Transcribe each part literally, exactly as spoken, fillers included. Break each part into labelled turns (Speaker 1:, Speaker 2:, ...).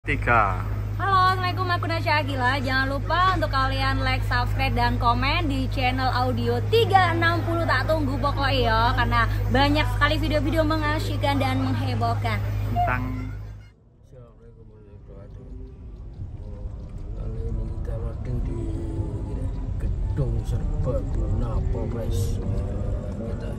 Speaker 1: Tiga.
Speaker 2: Halo, assalamualaikum, aku Nasya Agila. Jangan lupa untuk kalian like, subscribe, dan komen di channel audio tiga enam puluh. Tak tunggu pokoknya ya, karena banyak sekali video-video mengasyikkan dan menghebohkan
Speaker 1: Tentang
Speaker 3: Assalamualaikum warahmatullahi wabarakatuh. Kali ini kita loading di gedung serbaguna Polres kita.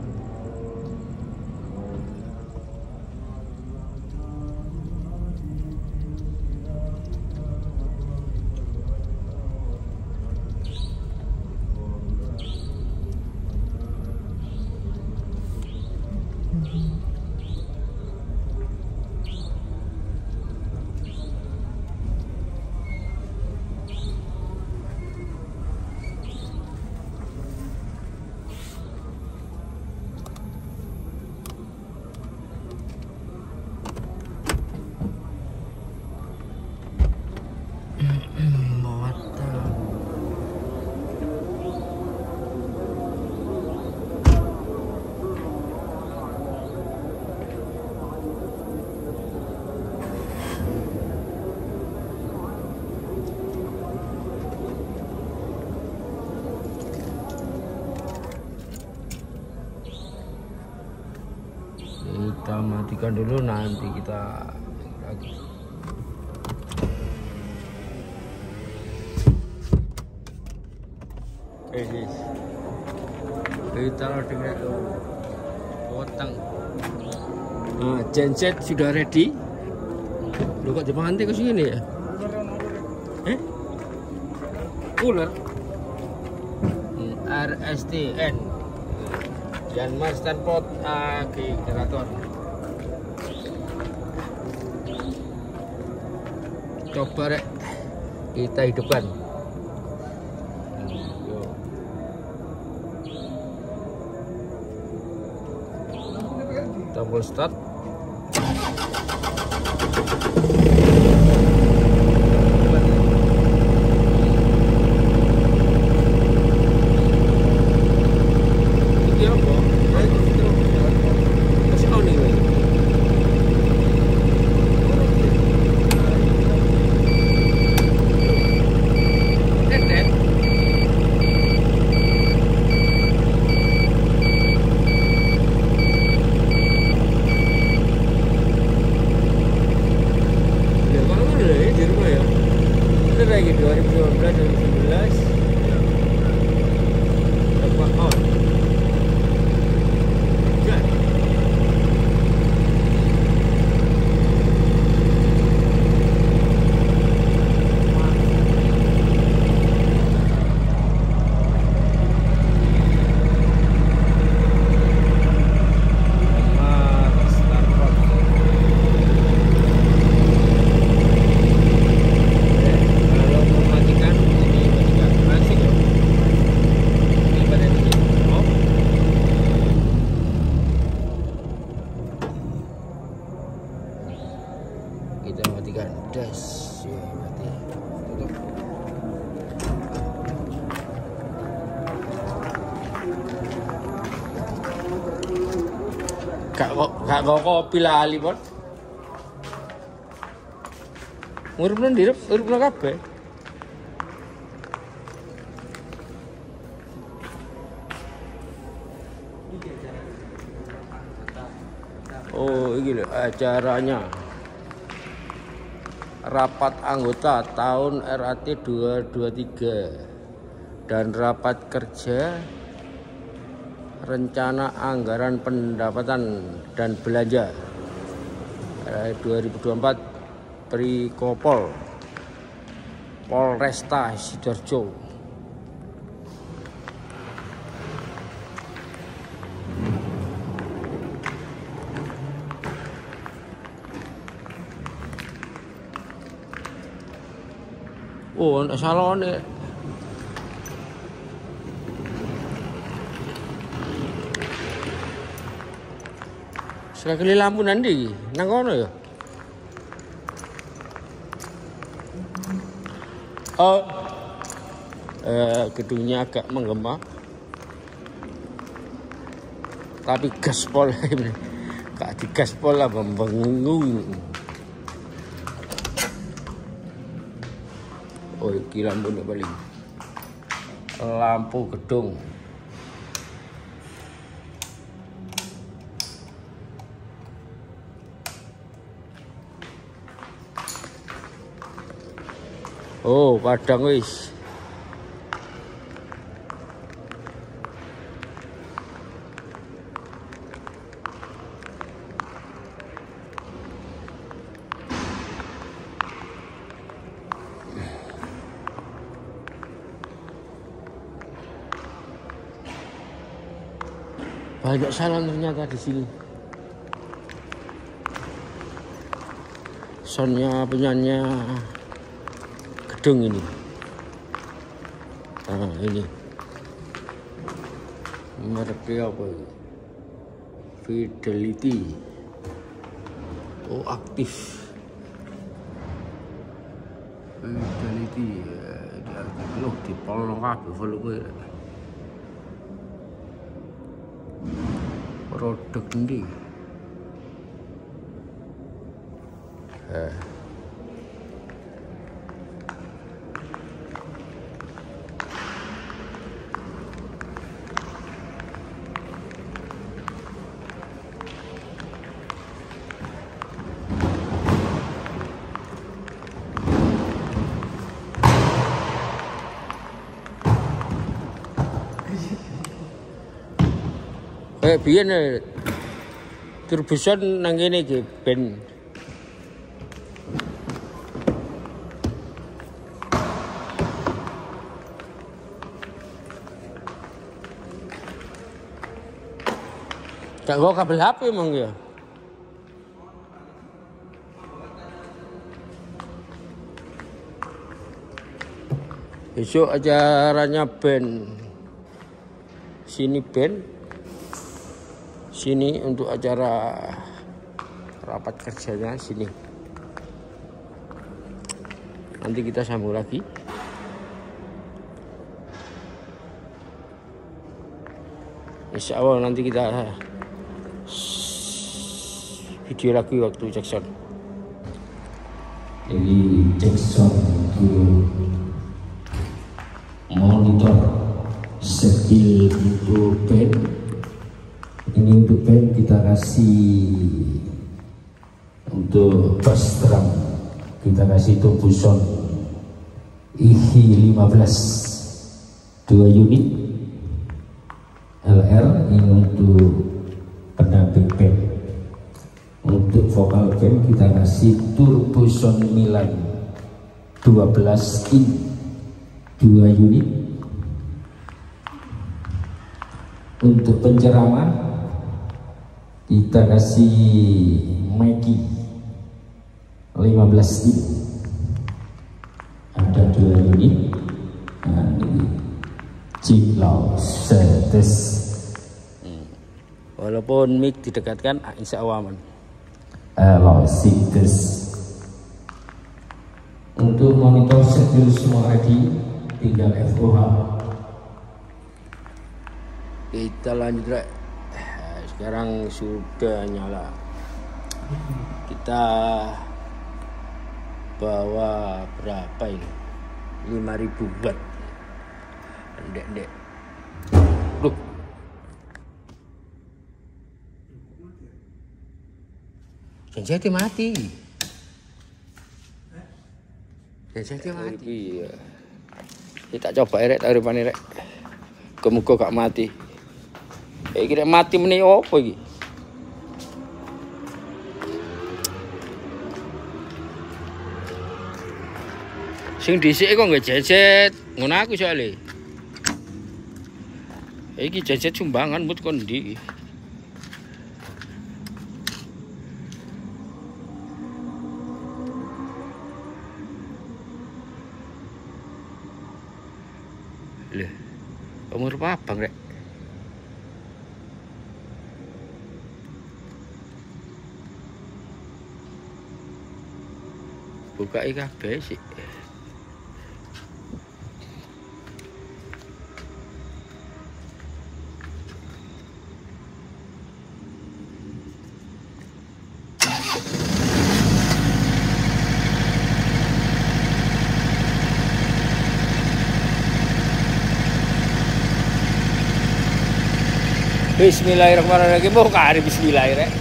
Speaker 3: Kita matikan dulu, nanti kita lagi. Eh guys, kita loading ke potong. Nah, genset sudah ready. Lu kok Jepang nanti ke sini ya? Eh? Cooler R S T N dan Master Pot Aki generator. Coba rek kita hidupkan. Tombol start. Lagi dua ribu dua belas dua ribu sembilan belas coba on ya. Kita matikan das ya, mati tutup. Kak kok kak kok kopi lali pon urip nang direp urip nang kabeh. Oh ini loh acaranya, rapat anggota tahun R A T dua ribu dua puluh tiga dan rapat kerja rencana anggaran pendapatan dan belanja dua ribu dua puluh empat Prikopol Polresta Sidoarjo. Oh, ada salone. Sekali lampu nanti, nang kono ya. Oh, eh, gedungnya agak menggema, tapi gaspol, gak di gaspol lah, membangun. Oh, iki lampu nih paling. Lampu gedung. Oh, padang wis. Banyak salon ternyata di sini. Soundnya penyanyi gedung ini. Nah, ini mereknya apa ini? Fidelity. Oh, aktif. Fidelity. Ya, loh di polong kabeh volume. Produk ini. Eh. Kayak biyen turbuson nang kene iki ben gak nggo kabel H P emang ya. Besok acaranya band. Sini band. Sini untuk acara rapat kerjanya sini. Nanti kita sambung lagi. Insya Allah nanti kita video lagi waktu Jackson.
Speaker 1: Jadi Jackson untuk monitor skill untuk band. Ini untuk band kita kasih untuk bass drum kita kasih Turbuson I H I lima belas dua unit L R. Ini untuk pendamping band. Untuk vokal band kita kasih Turbuson Milan dua belas in dua unit. Untuk penceramah kita kasih Maggie lima belas in, ada dua unit. Nah, ini Ciklau setes.
Speaker 3: Walaupun mic didekatkan, insya Allah aman.
Speaker 1: Hello setes. Untuk monitor schedule semua ready, tinggal F O H.
Speaker 3: Kita lanjut rek. Sekarang sudah nyala. Kita bawa berapa ini? lima ribu watt. Ndek-ndek. Loh. Genset mati. Genset mati. Iya. Kita coba rek tarifane rek. Muga-muga gak mati. Eh kira mati meneh opo iki? Sing dhisik kok nggak jejet, ngono aku soalnya. Iki jejet sumbangan mut kon ndi. Lho, umur apa rek? Buka ikan besi. Bismillahirrahmanirrahim. Mau kari bismillahirrahmanirrahim.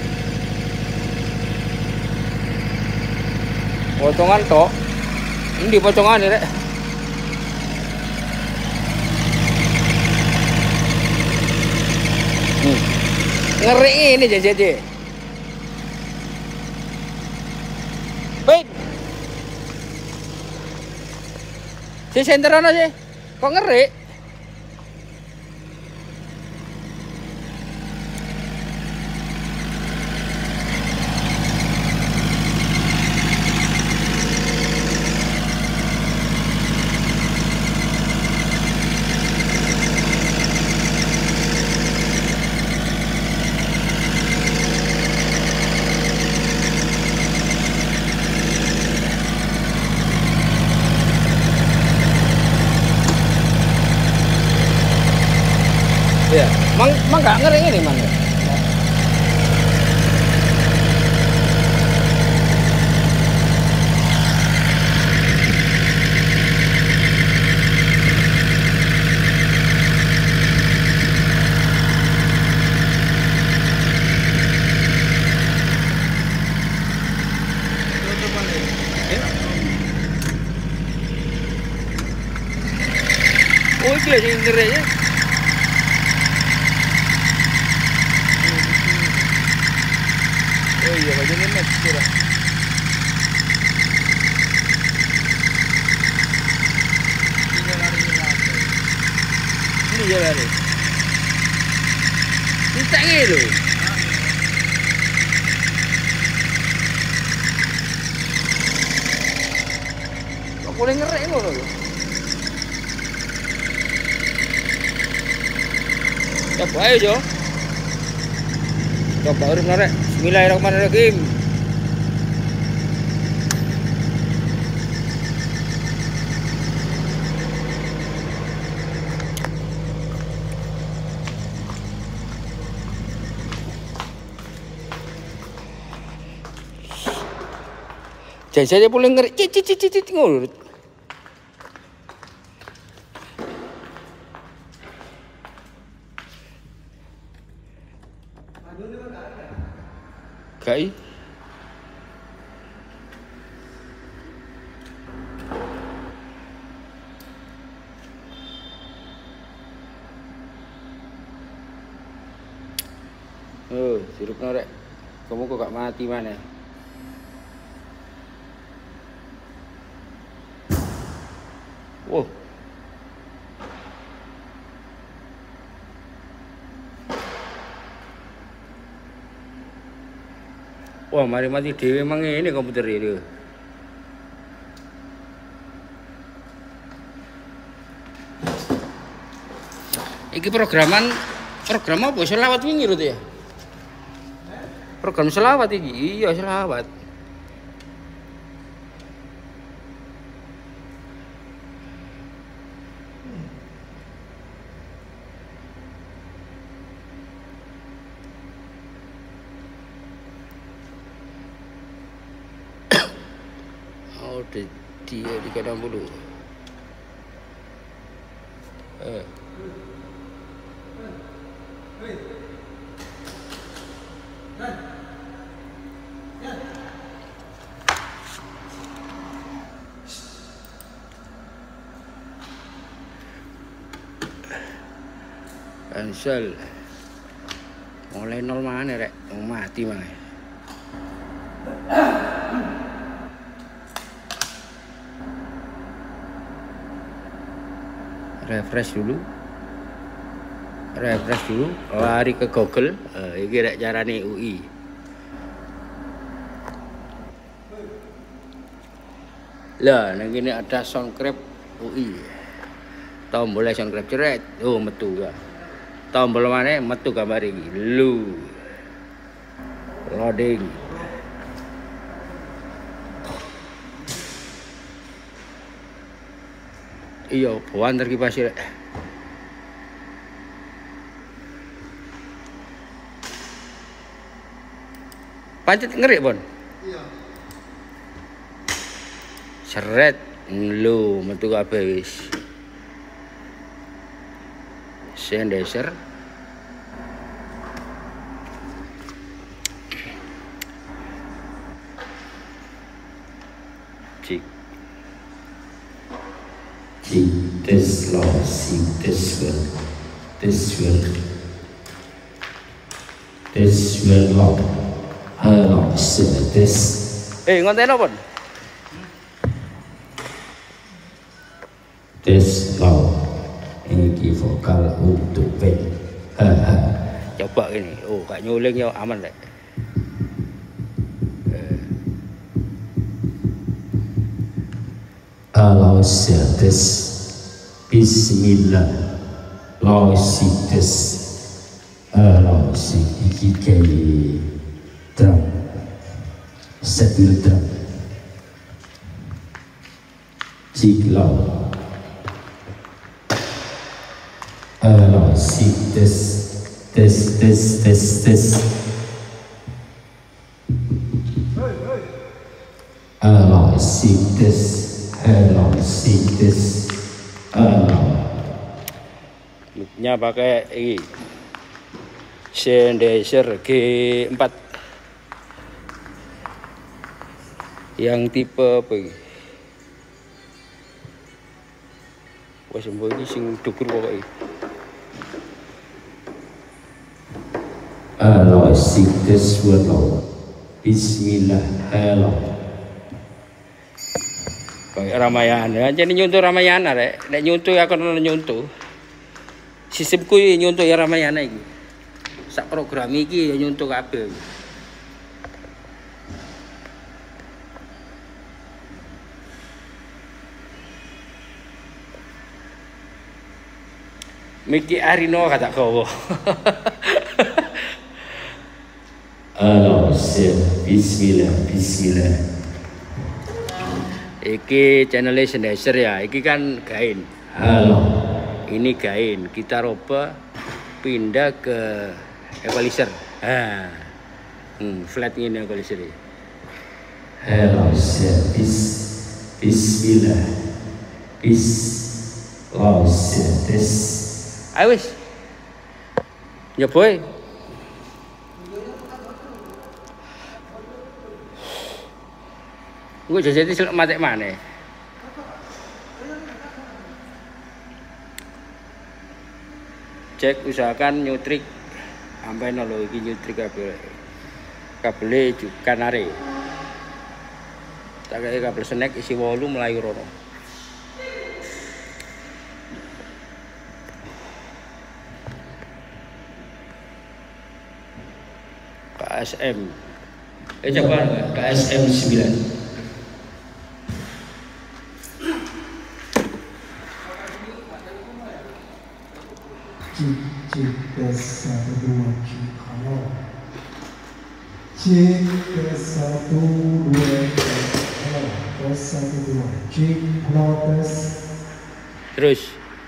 Speaker 3: Potongan tok. Ini potongan rek. Hmm. Ngeri ini jadi. Baik. Si senteran aja. Kok ngeri? Ya, mang mang nggak ngeri ini mang. Oh, itu lagi ngeri ya. Oh iya, bagian ini kira. Ini lari lari. Ini dia lari. Ini tak ngilu. Kok boleh ngerek lo lo? Ya, ayo Jo. Coba urip narek. Bismillahirrahmanirrahim. Jadi boleh ngeri cicit cicit cicit ngurut. Kai. Oh, sirup norek. Kamu kok gak mati mana? Wow. Wah, mari mati dewe emang ini komputer ini. Iki programan program apa? Selawat wingi rut ya? Program selawat iki. Iya, selawat. Oh, dia tiga enam puluh. Eh. Cancel. Mulai nol mana rek? Mau mati mana? Refresh dulu. Refresh dulu, lari ke Google. Uh, ini rek carane U I. Lah, nang kene ada Soundcraft U I. Tombol Soundcraft ceret. Oh, metu ya. Tombol mana metu gambar iki. Lu. Loading. Iya, bawan terkipas rek. Pancet ngerik, Bon? Iya. Seret. Lu, metu kabeh wis. Sendeser. Cik.
Speaker 1: Cik tes lo si tes wel tes wel tes wel lo halo se tes.
Speaker 3: Eh ngonten apa?
Speaker 1: Tes lo ini vokal untuk pen.
Speaker 3: Coba gini. Oh gak nyuling ya aman deh.
Speaker 1: Halo se tes. Bismillah. Lo si tes. Halo si iki kei drum. Sebil drum. Cik lo. Halo si tes. Tes tes tes tes. Halo si tes. Halo si tes. Halo.
Speaker 3: Mic-nya pakai ini Sennheiser G empat yang tipe apa ini? Wah semua ini sing dukur pokoknya.
Speaker 1: Halo si tes halo. Bismillah halo.
Speaker 3: Kayak Ramayana, jadi nyuntuh Ramayana rek. Nek nyuntuh aku nang nyuntuh. Sistemku iki nyuntuh ya Ramayana iki. Sak program iki ya nyuntuh kabeh. Miki Arino kata kowo.
Speaker 1: Halo si Bismillah Bismillah.
Speaker 3: Iki channel Sennheiser ya, iki kan gain.
Speaker 1: Halo.
Speaker 3: Ini gain, kita roba pindah ke equalizer. Ah. Hmm, flat ini equalizer.
Speaker 1: Halo si bis Bismillah. Bis lo si tes.
Speaker 3: Ayo wis. Nyoboy. Gue jadi selek matek mana? Cek usahakan nyutrik sampai nolo iki nyutrik kabel kabel kanare. Tak kayak kabel snack isi wolu melayu rono. K S M. Eh coba K S M sembilan.
Speaker 4: Cik, cik, tes satu dua, cik, halo. Cik, tes satu dua, cik, halo. Tes satu dua, cik, halo, tes.
Speaker 3: Terus.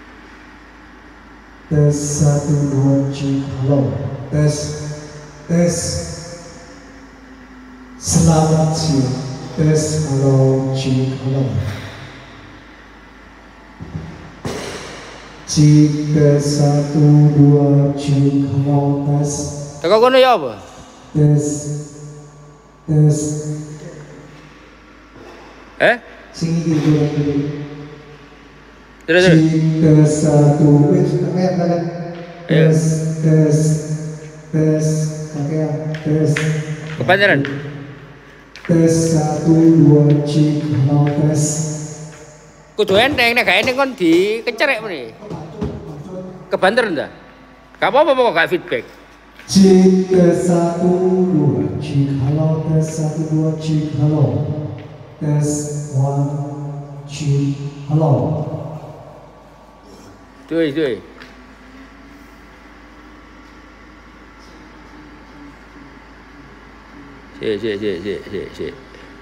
Speaker 4: Tes satu dua, cik, halo. Tes, tes. Selamat siang. Tes, halo, cik, halo. Cik, tes satu dua, cik, halo, tes.
Speaker 3: Teko kono ya apa?
Speaker 4: Tes, tes.
Speaker 3: Eh?
Speaker 4: Sing iki dulu dulu.
Speaker 3: Terus terus.
Speaker 4: Cik, tes satu, wis kakek kakek. Tes, tes, tes, kakek, tes.
Speaker 3: Kepanjaran.
Speaker 4: Tes satu dua, cik, halo, tes.
Speaker 3: Kudu enteng nek gak enteng kon dikecerek meneh. Kebanter ndak? Gak apa-apa kok gak feedback.
Speaker 4: Cik, tes satu dua, cik, halo, tes satu dua, cik, halo. Tes one, cik, halo.
Speaker 3: Tuh, tuh. Sik, sik, sik, sik, sik, sik.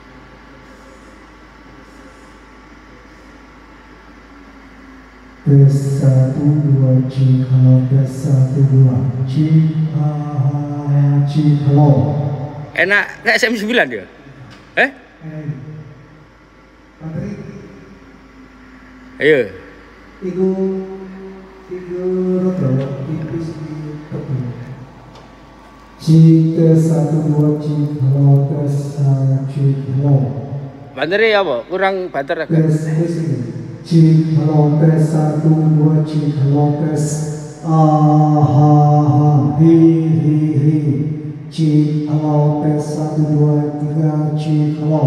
Speaker 4: Tes satu dua, cik, halo, tes satu dua, cik, ah, cik, halo.
Speaker 3: Enak kayak S M sembilan dia. Eh?
Speaker 4: Eh, Patri,
Speaker 3: Ayo.
Speaker 4: iku, iku rodo, iku sini tebel. Cik, tes satu dua, cik, halo, tes, ah, cik, halo.
Speaker 3: Bantere ya apa? Kurang banter agak.
Speaker 4: tes tes cik halo tes satu dua cik halo tes ah ha ha hi hi hi cik halo tes satu dua tiga cik halo.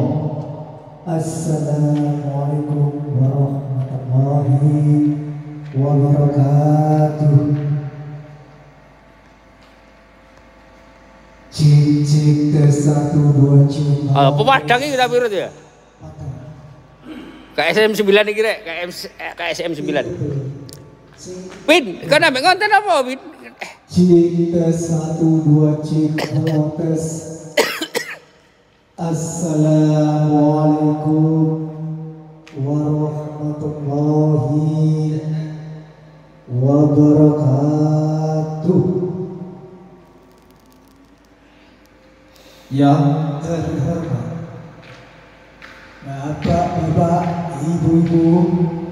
Speaker 4: Assalamualaikum warahmatullahi wabarakatuh. Cik cik tes satu dua cik.
Speaker 3: Ah, pemadang iki tapi urut ya. K S M sembilan iki rek, K S M sembilan. Pin, kan ambek konten apa, Pin?
Speaker 4: Cik tes satu dua cik halo tes. Assalamualaikum warahmatullahi wabarakatuh. Yang terhormat Bapak-bapak, ibu-ibu,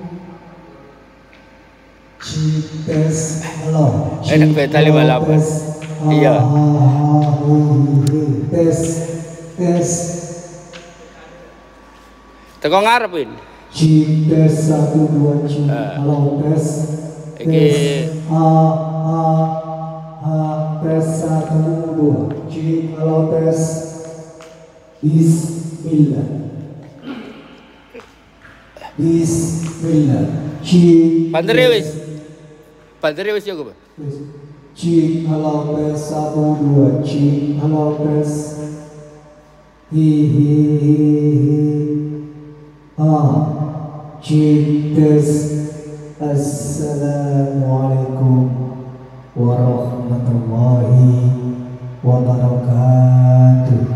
Speaker 4: cik tes halo.
Speaker 3: Enak beta lima delapan. Iya.
Speaker 4: Tes tes.
Speaker 3: Teko ngarep, Pin.
Speaker 4: Cik tes satu dua cik halo tes. Tes a a a tes satu dua cik halo tes. Bismillah. Bismillah. Cik.
Speaker 3: Bantere wis. Bantere wis ya kok.
Speaker 4: Cik halo tes satu dua cik halo tes. Hi hi hi hi. Ah, cik tes. Assalamualaikum warahmatullahi wabarakatuh.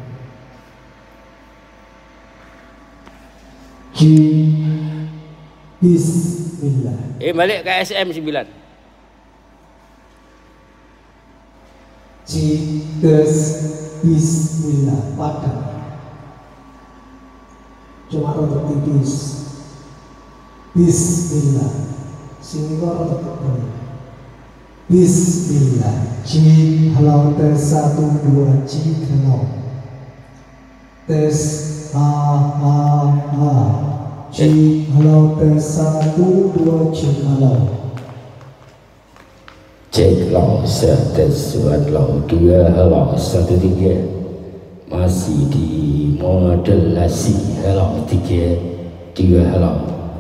Speaker 4: Cik. Bismillah.
Speaker 3: Eh balik ke S M sembilan.
Speaker 4: Cik tes. Bismillah. Padang. Cuma rotok tipis. Bismillah. Sini kok rotok tipis. Bismillah. Cik halo tes satu dua cik halo. Tes ha ha ha. Cik halo tes satu dua cik halo.
Speaker 1: Cek lo setes buat lo dua halo satu tiga masih di modelasi halo tiga dua halo.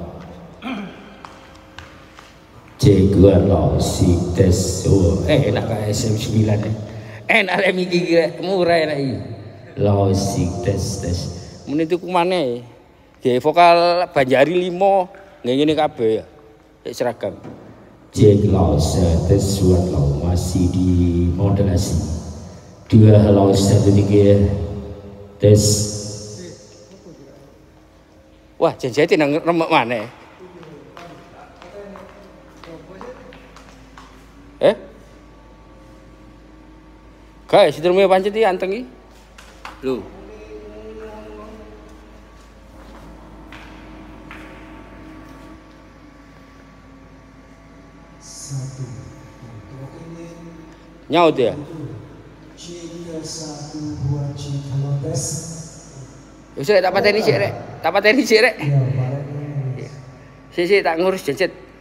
Speaker 1: Cek buat lo si tes oh eh enak K S M sembilan eh enak lem iki murah enak iki lo si tes tes menit itu kumane ya vokal Banjari limo ngene kabeh ya seragam. Cek lo setes buat lo masih di modelasi dua halo satu tiga tes.
Speaker 3: Wah janji nang remek mana eh guys itu rumah pancet iki anteng iki lho.
Speaker 4: Satu.
Speaker 3: Nyaut ya.
Speaker 4: Cik satu dua cik halo tes.
Speaker 3: Wis rek tak pateni sik rek. Tak pateni sik rek.
Speaker 4: Ya, bareng.
Speaker 3: Sik sik tak ngurus jejet.